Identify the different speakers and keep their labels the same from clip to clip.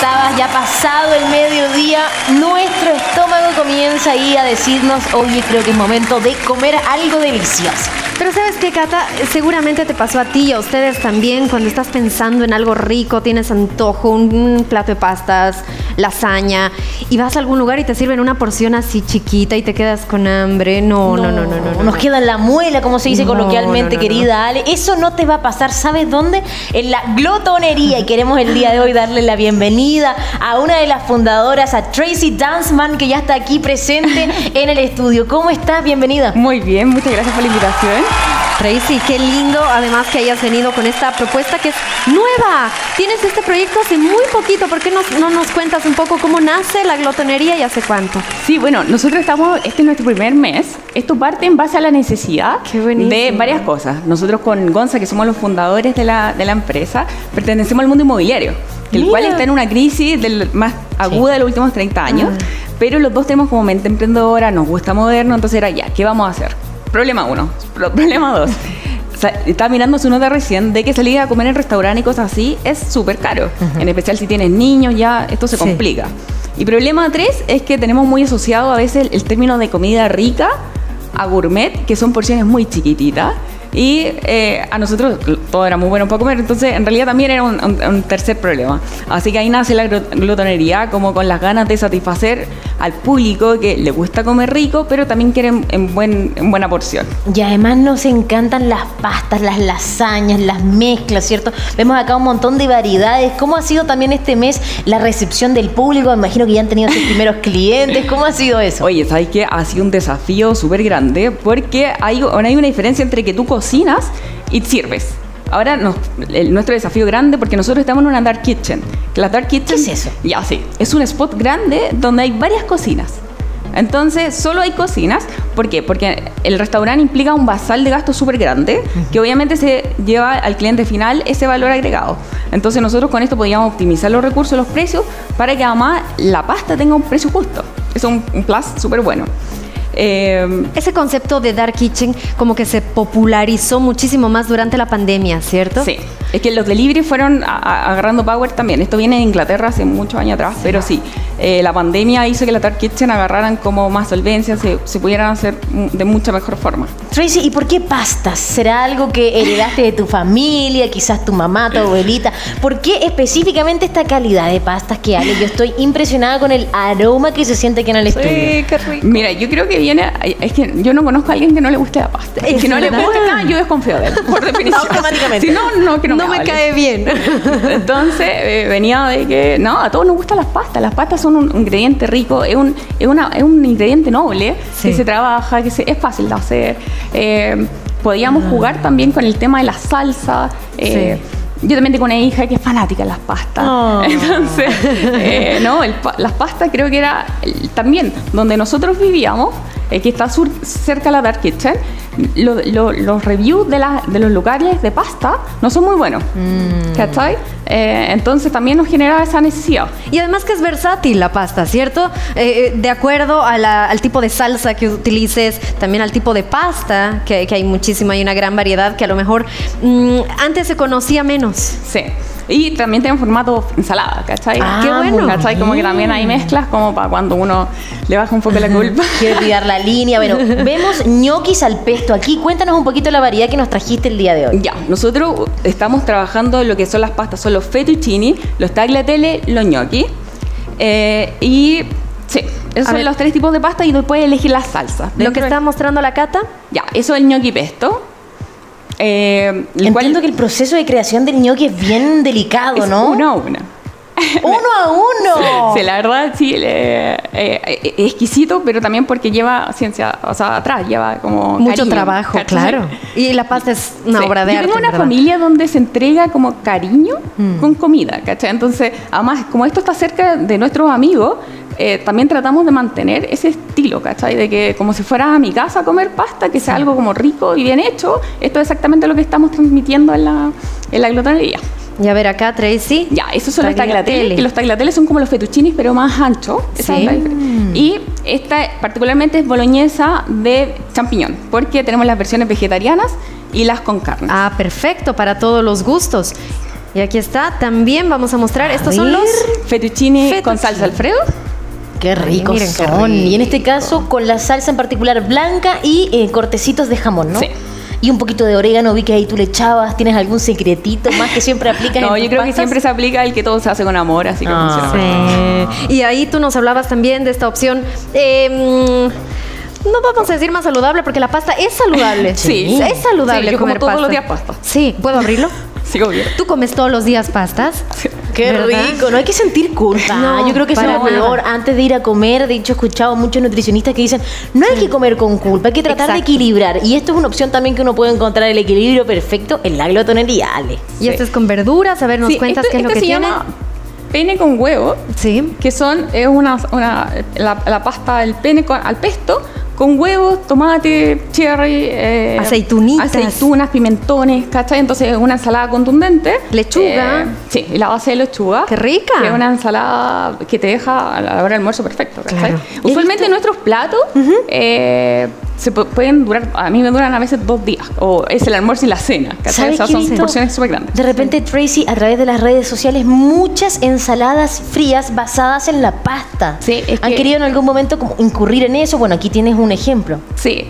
Speaker 1: estabas, ya pasado el mediodía, nuestro estómago comienza ahí a decirnos, oye, creo que es momento de comer algo delicioso.
Speaker 2: Pero ¿sabes qué, Cata? Seguramente te pasó a ti y a ustedes también cuando estás pensando en algo rico, tienes antojo, un plato de pastas, lasaña, y vas a algún lugar y te sirven una porción así chiquita y te quedas con hambre. No.
Speaker 1: Nos queda en la muela, como se dice coloquialmente, querida Ale. Eso no te va a pasar, ¿sabes dónde? En la glotonería. Y queremos el día de hoy darle la bienvenida a una de las fundadoras, a Tracy Danzman, que ya está aquí presente en el estudio. ¿Cómo estás? Bienvenida.
Speaker 3: Muy bien, muchas gracias por la invitación.
Speaker 2: Tracy, qué lindo además que hayas venido con esta propuesta que es nueva. Tienes este proyecto hace muy poquito. ¿Por qué no nos cuentas un poco cómo nace la glotonería y hace cuánto?
Speaker 3: Sí, bueno, nosotros estamos, este es nuestro primer mes. Esto parte en base a la necesidad de varias cosas. Nosotros con Gonza, que somos los fundadores de la empresa, pertenecemos al mundo inmobiliario, el cual está en una crisis más aguda de los últimos 30 años. Pero los dos tenemos como mente emprendedora, nos gusta movernos, entonces era ya, ¿qué vamos a hacer? Problema 1. Problema 2. Estaba mirando su nota recién de que salir a comer en restaurante y cosas así es súper caro. En especial si tienes niños, ya esto se complica. Y problema 3 es que tenemos muy asociado a veces el término de comida rica a gourmet, que son porciones muy chiquititas. Y a nosotros todo era muy bueno para comer, entonces en realidad también era un tercer problema. Así que ahí nace la glotonería, como con las ganas de satisfacer al público que le gusta comer rico, pero también quieren en buena porción.
Speaker 1: Y además nos encantan las pastas, las lasañas, las mezclas, ¿cierto? Vemos acá un montón de variedades. ¿Cómo ha sido también este mes la recepción del público? Me imagino que ya han tenido sus primeros clientes. ¿Cómo ha sido eso?
Speaker 3: Oye, ¿sabes qué? Ha sido un desafío súper grande porque hay una diferencia entre que tú cocinas y sirves. Ahora nuestro desafío grande, porque nosotros estamos en una dark kitchen. La dark kitchen,
Speaker 1: ¿qué es eso?
Speaker 3: Ya, sí. Es un spot grande donde hay varias cocinas. Entonces, solo hay cocinas. ¿Por qué? Porque el restaurante implica un basal de gasto súper grande, que obviamente se lleva al cliente final ese valor agregado. Entonces, nosotros con esto podíamos optimizar los recursos, los precios, para que además la pasta tenga un precio justo. Es un plus súper bueno.
Speaker 2: Ese concepto de dark kitchen como que se popularizó muchísimo más durante la pandemia, ¿cierto?
Speaker 3: Sí, es que los delivery fueron agarrando power también. Esto viene de Inglaterra hace muchos años atrás, pero sí, la pandemia hizo que la dark kitchen agarraran como más solvencia, se pudieran hacer de mucha mejor forma.
Speaker 1: Tracy, ¿y por qué pastas? ¿Será algo que heredaste de tu familia, quizás tu mamá, tu abuelita? ¿Por qué específicamente esta calidad de pastas que hay? Yo estoy impresionada con el aroma que se siente aquí en el estudio.
Speaker 3: Sí, qué rico. Mira, yo creo que es que yo no conozco a alguien que no le guste la pasta. Es que no le gusta, yo desconfío de él, por definición.
Speaker 1: Automáticamente.
Speaker 3: Si no
Speaker 1: me cae bien.
Speaker 3: Entonces, venía de que, no, a todos nos gustan las pastas. Las pastas son un ingrediente rico, es un ingrediente noble, que se trabaja, es fácil de hacer. Podíamos jugar también con el tema de la salsa. Yo también tengo una hija que es fanática de las pastas. Entonces, las pastas creo que era también donde nosotros vivíamos, que está cerca de la Dark Kitchen. Los reviews de los lugares de pasta no son muy buenos. ¿Cachai? Entonces también nos generaba esa necesidad.
Speaker 2: Y además que es versátil la pasta, ¿cierto? De acuerdo al tipo de salsa que utilices, también al tipo de pasta, que hay muchísima, hay una gran variedad que a lo mejor antes se conocía menos.
Speaker 3: Sí. Y también tiene un formato ensalada, ¿cachai?
Speaker 2: Qué bueno.
Speaker 3: ¿Cachai? Como que también hay mezclas como para cuando uno le baja un poco la culpa.
Speaker 1: Quiero tirar la línea. Bueno, vemos ñoquis al pesto aquí. Cuéntanos un poquito la variedad que nos trajiste el día de hoy.
Speaker 3: Ya, nosotros estamos trabajando lo que son las pastas, son los fettuccini, los tagliatelle, los ñoquis. Y sí, esos son los 3 tipos de pasta y después elegir la salsa.
Speaker 2: Lo que está mostrando la Cata.
Speaker 3: Ya, eso es el ñoqui pesto.
Speaker 1: Entiendo que el proceso de creación del ñoqui es bien delicado, ¿no?
Speaker 3: Uno a uno.
Speaker 1: ¡Uno a uno!
Speaker 3: Sí, la verdad, sí, exquisito, pero también porque lleva ciencia, o sea, atrás lleva como
Speaker 2: mucho
Speaker 3: cariño,
Speaker 2: trabajo,
Speaker 3: ¿cachai?
Speaker 2: claro. Y la pasta es una obra de arte.
Speaker 3: Yo tengo una familia donde se entrega como cariño con comida, ¿cachai? Entonces, además, como esto está cerca de nuestros amigos, también tratamos de mantener ese estilo, ¿cachai? De que como si fueras a mi casa a comer pasta, que sea algo como rico y bien hecho. Esto es exactamente lo que estamos transmitiendo en la glotonería.
Speaker 2: Y a ver acá, Tracy.
Speaker 3: Ya, esos son los tagliatelle. Y los tagliatelle son como los fettuccinis, pero más anchos.
Speaker 2: Sí.
Speaker 3: Y esta particularmente es boloñesa de champiñón, porque tenemos las versiones vegetarianas y las con carne.
Speaker 2: Ah, perfecto, para todos los gustos. Y aquí está, también vamos a mostrar, estos son los
Speaker 3: fettuccine con salsa Alfredo.
Speaker 1: Qué ricos
Speaker 2: miren qué
Speaker 1: son.
Speaker 2: rico.
Speaker 1: Y en este caso con la salsa en particular blanca y cortecitos de jamón, ¿no?
Speaker 3: Sí.
Speaker 1: Y un poquito de orégano, vi que ahí tú le echabas. ¿Tienes algún secretito más que siempre aplicas en
Speaker 3: No,
Speaker 1: tus
Speaker 3: yo creo que
Speaker 1: pastas?
Speaker 3: siempre se aplica el que todo se hace con amor, así que funciona.
Speaker 2: Sí. Y ahí tú nos hablabas también de esta opción. No vamos a decir más saludable porque la pasta es saludable.
Speaker 3: Sí.
Speaker 2: Es saludable
Speaker 3: Sí, yo como
Speaker 2: comer
Speaker 3: todos
Speaker 2: pasta.
Speaker 3: los días pasta.
Speaker 2: Sí, ¿puedo abrirlo?
Speaker 3: Sí, obvio.
Speaker 2: ¿Tú comes todos los días pastas?
Speaker 1: Qué
Speaker 2: ¿verdad?
Speaker 1: rico, no hay que sentir culpa.
Speaker 2: No,
Speaker 1: yo creo que eso es
Speaker 2: para
Speaker 1: lo peor.
Speaker 2: nada.
Speaker 1: Antes de ir a comer, de hecho, he escuchado muchos nutricionistas que dicen, no hay que comer con culpa, hay que tratar de
Speaker 2: Exacto.
Speaker 1: equilibrar. Y esto es una opción también que uno puede encontrar el equilibrio perfecto en la glotonería, Ale.
Speaker 2: Y esto es con verduras. A ver, nos cuentas qué es lo que
Speaker 3: se
Speaker 2: tiene.
Speaker 3: llama pene con huevo,
Speaker 2: Sí.
Speaker 3: que es la pasta, el pene al pesto, con huevos, tomate, cherry, aceitunas, pimentones, ¿cachai? Entonces es una ensalada contundente.
Speaker 2: Lechuga.
Speaker 3: Sí, y la base de lechuga.
Speaker 2: ¡Qué rica!
Speaker 3: Que es una ensalada que te deja a la hora del almuerzo perfecto, ¿cachai?
Speaker 2: Claro.
Speaker 3: Usualmente nuestros platos pueden durar, a mí me duran a veces 2 días, o es el almuerzo y la cena, ¿cachai?
Speaker 1: ¿Sabes
Speaker 3: O sea,
Speaker 1: qué he
Speaker 3: son
Speaker 1: visto?
Speaker 3: porciones súper grandes.
Speaker 1: De repente, Tracy, a través de las redes sociales, muchas ensaladas frías basadas en la pasta.
Speaker 3: Sí, es
Speaker 1: ¿Han
Speaker 3: que-
Speaker 1: querido en algún momento como incurrir en eso? Bueno, aquí tienes un ejemplo.
Speaker 3: Sí,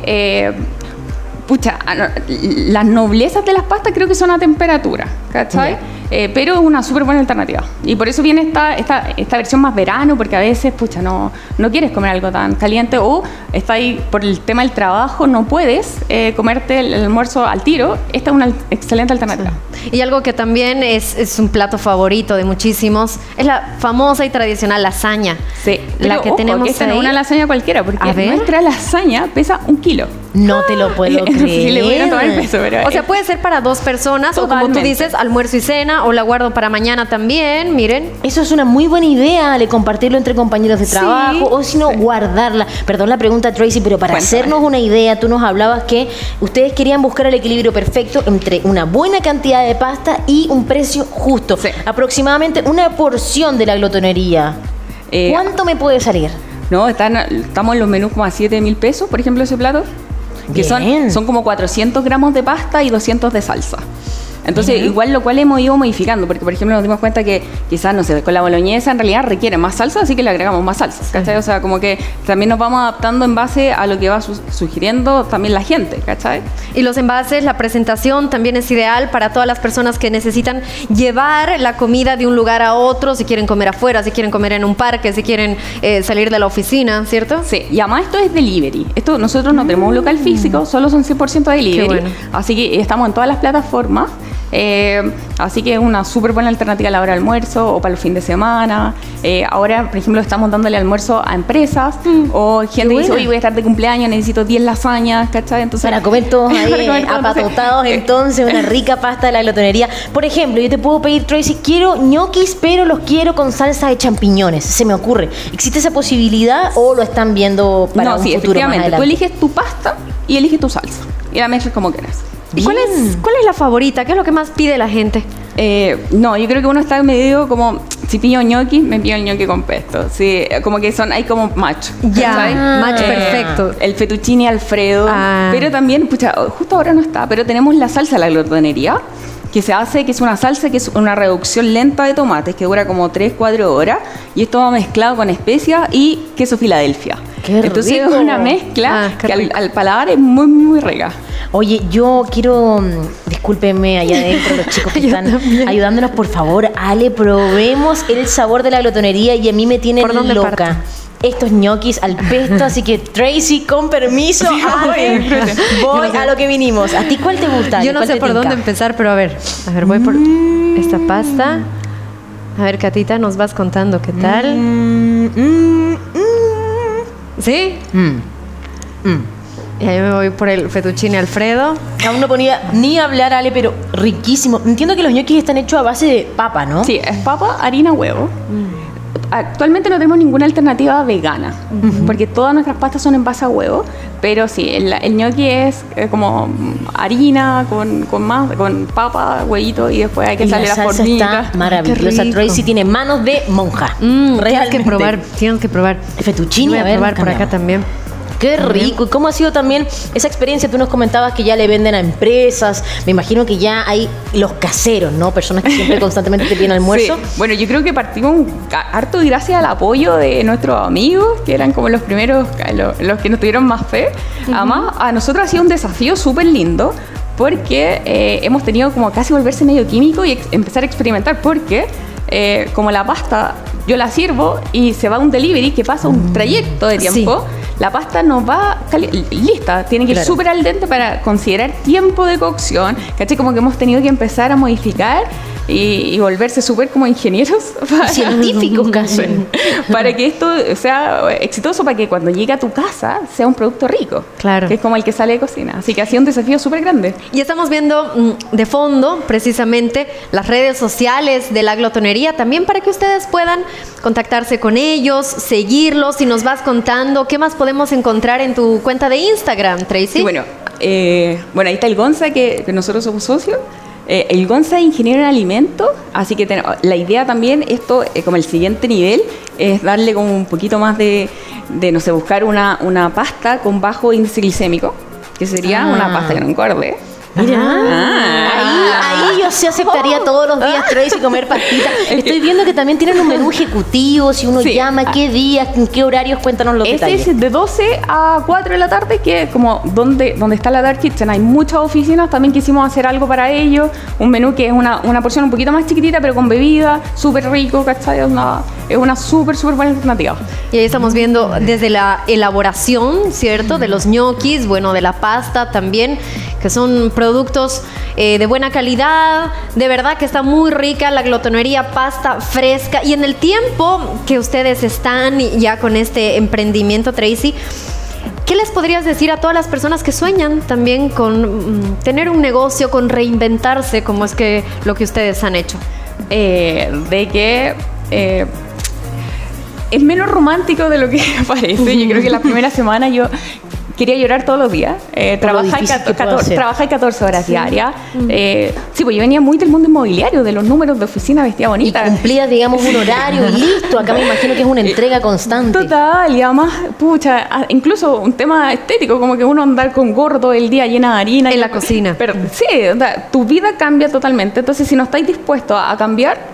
Speaker 3: las noblezas de las pastas creo que son a temperatura, ¿cachai? Pero es una súper buena alternativa. Y por eso viene esta versión más verano, porque a veces, no quieres comer algo tan caliente o está ahí por el tema del trabajo, no puedes comerte el almuerzo al tiro. Esta es una excelente alternativa.
Speaker 2: Y algo que también es un plato favorito de muchísimos es la famosa y tradicional lasaña.
Speaker 3: Sí,
Speaker 2: La que tenemos
Speaker 3: que esta no es
Speaker 2: ahí.
Speaker 3: una lasaña cualquiera, porque
Speaker 2: A ver.
Speaker 3: nuestra lasaña pesa 1 kilo.
Speaker 1: No te lo puedo
Speaker 3: No sé
Speaker 1: creer.
Speaker 3: si le voy a tomar el peso, pero
Speaker 2: O sea, puede ser para 2 personas o como tú
Speaker 3: Totalmente.
Speaker 2: dices, almuerzo y cena, o la guardo para mañana también, miren.
Speaker 1: Eso es una muy buena idea, Ale, compartirlo entre compañeros de
Speaker 2: Sí.
Speaker 1: trabajo o si no, guardarla. Perdón la pregunta, Tracy, pero para
Speaker 3: Cuéntame.
Speaker 1: hacernos una idea, tú nos hablabas que ustedes querían buscar el equilibrio perfecto entre una buena cantidad de pasta y un precio justo.
Speaker 3: Sí.
Speaker 1: Aproximadamente una porción de la glotonería. ¿Cuánto me puede salir?
Speaker 3: No, estamos en los menús como a 7.000 pesos, por ejemplo, ese plato. Que
Speaker 1: Bien.
Speaker 3: son como 400 gramos de pasta y 200 de salsa. Entonces, igual lo cual hemos ido modificando, porque por ejemplo nos dimos cuenta que quizás, no sé, con la boloñesa en realidad requiere más salsa, así que le agregamos más salsa, ¿cachai? O sea, como que también nos vamos adaptando en base a lo que va sugiriendo también la gente, ¿cachai?
Speaker 2: Y los envases, la presentación también es ideal para todas las personas que necesitan llevar la comida de un lugar a otro, si quieren comer afuera, si quieren comer en un parque, si quieren salir de la oficina, ¿cierto?
Speaker 3: Sí, y además esto es delivery. Nosotros no tenemos un local físico, solo son 100% delivery.
Speaker 2: Qué bueno.
Speaker 3: Así que estamos en todas las plataformas. Así que es una súper buena alternativa a la hora de almuerzo o para el fin de semana. Ahora, por ejemplo, estamos dándole almuerzo a empresas o gente que dice,
Speaker 1: buena.
Speaker 3: oye, voy a estar de cumpleaños, necesito 10 lasañas, ¿cachai? Entonces,
Speaker 1: Para comer todos ahí
Speaker 3: para comer todos,
Speaker 1: apatotados, entonces una rica pasta de la glotonería. Por ejemplo, yo te puedo pedir, Tracy, quiero ñoquis, pero los quiero con salsa de champiñones. Se me ocurre. ¿Existe esa posibilidad o lo están viendo para
Speaker 3: no,
Speaker 1: un
Speaker 3: sí,
Speaker 1: futuro más
Speaker 3: efectivamente.
Speaker 1: adelante?
Speaker 3: Tú eliges tu pasta y eliges tu salsa. Y la mezclas como quieras.
Speaker 2: ¿Y cuál es la favorita? ¿Qué es lo que más pide la gente?
Speaker 3: No, yo creo que uno está medio como, si pillo ñoqui, me pillo el ñoqui con pesto. Sí, como que hay como match.
Speaker 2: Ya,
Speaker 3: ¿cachai?
Speaker 2: match perfecto.
Speaker 3: El fettuccine Alfredo.
Speaker 2: Ah.
Speaker 3: Pero también, justo ahora no está, pero tenemos la salsa de la glotonería, que es una salsa que es una reducción lenta de tomates, que dura como 3-4 horas, y esto va mezclado con especias y queso Filadelfia.
Speaker 1: ¡Qué
Speaker 3: Entonces
Speaker 1: rico!
Speaker 3: es una mezcla
Speaker 2: Qué
Speaker 3: que
Speaker 2: rico.
Speaker 3: al paladar es muy, muy rica.
Speaker 1: Oye, yo quiero, discúlpenme allá adentro los chicos que
Speaker 2: Yo
Speaker 1: están
Speaker 2: también.
Speaker 1: ayudándonos, por favor, Ale, probemos el sabor de la glotonería y a mí me tiene
Speaker 2: ¿Por dónde
Speaker 1: loca.
Speaker 2: parto?
Speaker 1: Estos ñoquis al pesto, así que Tracy, con permiso, Ale, voy a lo que vinimos. ¿A ti cuál te gusta? Ale?
Speaker 2: Yo no
Speaker 1: ¿Cuál
Speaker 2: sé
Speaker 1: te
Speaker 2: por
Speaker 1: tinca?
Speaker 2: dónde empezar, pero a ver, voy por esta pasta. A ver, Catita, nos vas contando qué tal. ¿Sí? Y ahí me voy por el fettuccine Alfredo.
Speaker 1: Aún no ponía ni hablar, Ale, pero riquísimo. Entiendo que los ñoquis están hechos a base de papa, ¿no?
Speaker 3: Sí, es papa, harina, huevo. Actualmente no tenemos ninguna alternativa vegana, porque todas nuestras pastas son en base a huevo, pero sí, el ñoqui es como harina con papa, huevito y después hay que
Speaker 1: Y
Speaker 3: salir
Speaker 1: la
Speaker 3: las
Speaker 1: salsa
Speaker 3: formitas.
Speaker 1: está maravillosa.
Speaker 2: Qué rico.
Speaker 1: Tracy tiene manos de monja.
Speaker 2: Tienes
Speaker 1: Realmente.
Speaker 2: que probar, tienes que probar.
Speaker 1: El fettuccine,
Speaker 2: Voy
Speaker 1: a
Speaker 2: a
Speaker 1: ver,
Speaker 2: probar por acá
Speaker 1: cambiamos.
Speaker 2: también.
Speaker 1: Qué rico. ¿Y cómo ha sido también esa experiencia? Tú nos comentabas que ya le venden a empresas. Me imagino que ya hay los caseros, ¿no? Personas que siempre constantemente te piden almuerzo.
Speaker 3: Sí. Bueno, yo creo que partimos harto gracias al apoyo de nuestros amigos, que eran como los primeros, los que nos tuvieron más fe. Además, a nosotros ha sido un desafío súper lindo, porque hemos tenido como casi volverse medio químico y empezar a experimentar, porque como la pasta yo la sirvo y se va a un delivery que pasa un trayecto de tiempo, la pasta no va lista, tiene que ir súper al dente para considerar tiempo de cocción, ¿cachai? Como que hemos tenido que empezar a modificar y volverse súper como ingenieros.
Speaker 1: Científicos casi.
Speaker 3: Para que esto sea exitoso, para que cuando llegue a tu casa sea un producto rico.
Speaker 2: Claro.
Speaker 3: Que es como el que sale de cocina. Así que ha sido un desafío súper grande.
Speaker 2: Y estamos viendo de fondo, precisamente, las redes sociales de La Glotonería, también para que ustedes puedan contactarse con ellos, seguirlos, y nos vas contando qué más podemos encontrar en tu cuenta de Instagram, Tracy.
Speaker 3: Sí, bueno, ahí está el Gonza, que nosotros somos socios. El Gonza es ingeniero en alimentos, así que la idea también, esto como el siguiente nivel, es darle como un poquito más de no sé, buscar una pasta con bajo índice glicémico, que sería una pasta que no engorde.
Speaker 1: Mira, ahí yo sí aceptaría todos los días Tracy comer pastita. Estoy viendo que también tienen un menú ejecutivo, si uno llama, qué días, en qué horarios, cuéntanos los detalles.
Speaker 3: Es de 12 a 4 de la tarde, que como donde está la Dark Kitchen hay muchas oficinas, también quisimos hacer algo para ellos, un menú que es una porción un poquito más chiquitita, pero con bebida, súper rico, ¿cachai? Es una súper buena alternativa.
Speaker 2: Y ahí estamos viendo desde la elaboración, ¿cierto? De los ñoquis, bueno, de la pasta también, que son productos de buena calidad, de verdad que está muy rica la glotonería, pasta fresca. Y en el tiempo que ustedes están ya con este emprendimiento, Tracy, ¿qué les podrías decir a todas las personas que sueñan también con tener un negocio, con reinventarse, como es que lo que ustedes han hecho?
Speaker 3: De que es menos romántico de lo que parece. Yo creo que la primera semana yo quería llorar todos los días. Trabajé 14 horas diarias. Sí, pues yo venía muy del mundo inmobiliario, de los números de oficina, vestía bonita.
Speaker 1: Y cumplías, digamos, un horario y listo. Acá me imagino que es una entrega constante.
Speaker 3: Total, y además, pucha, incluso un tema estético, como que uno andar con gorro todo el día llena de harina.
Speaker 2: En la cocina.
Speaker 3: Pero sí, o sea, tu vida cambia totalmente. Entonces, si no estáis dispuestos a cambiar,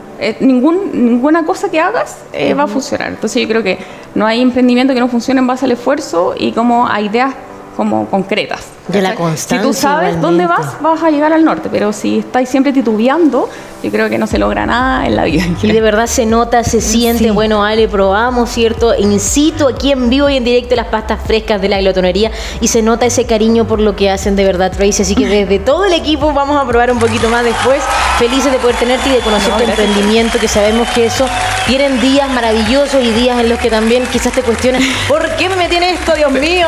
Speaker 3: ninguna cosa que hagas va a funcionar. Entonces yo creo que no hay emprendimiento que no funcione en base al esfuerzo y como a ideas como concretas.
Speaker 1: De la constancia.
Speaker 3: Si tú sabes dónde vas a llegar al norte, pero si estáis siempre titubeando, yo creo que no se logra nada en la vida.
Speaker 1: Y de verdad se nota, se siente. Bueno, Ale, probamos, ¿cierto? In situ, aquí en vivo y en directo, las pastas frescas de La Glotonería, y se nota ese cariño por lo que hacen, de verdad, Tracy. Así que desde todo el equipo vamos a probar un poquito más después. Felices de poder tenerte y de conocer tu emprendimiento, que sabemos que eso tienen días maravillosos y días en los que también quizás te cuestionas, ¿por qué me metí en esto, Dios mío?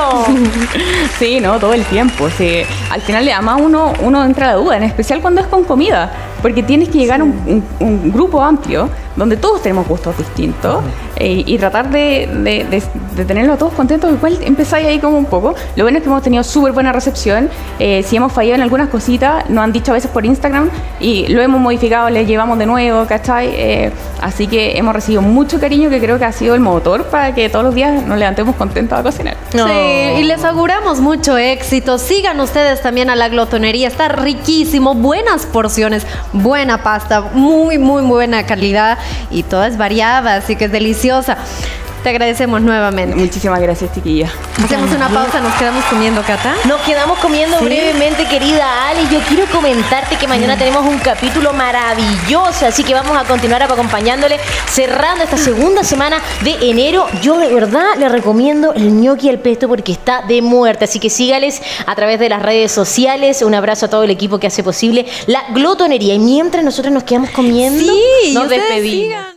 Speaker 3: Sí, no, todo el tiempo. Sí. Al final, además, uno entra a la duda, en especial cuando es con comida, porque tienes que llegar a un grupo amplio donde todos tenemos gustos distintos y tratar de tenerlos todos contentos. Igual empezáis ahí como un poco. Lo bueno es que hemos tenido súper buena recepción. Si hemos fallado en algunas cositas, nos han dicho a veces por Instagram y lo hemos modificado, les llevamos de nuevo, ¿cachai? Así que hemos recibido mucho cariño, que creo que ha sido el motor para que todos los días nos levantemos contentos a cocinar.
Speaker 2: Sí, y les auguramos mucho éxito. Sigan ustedes también a La Glotonería, está riquísimo, buenas porciones, buena pasta, muy buena calidad, y toda es variada, así que es deliciosa. Te agradecemos nuevamente.
Speaker 3: Muchísimas gracias, chiquilla.
Speaker 2: Hacemos una pausa, nos quedamos comiendo, Cata.
Speaker 1: Nos quedamos comiendo brevemente, querida Ale. Yo quiero comentarte que mañana tenemos un capítulo maravilloso, así que vamos a continuar acompañándole, cerrando esta segunda semana de enero. Yo de verdad le recomiendo el ñoqui al pesto porque está de muerte, así que sígales a través de las redes sociales. Un abrazo a todo el equipo que hace posible La Glotonería. Y mientras nosotros nos quedamos comiendo, nos despedimos.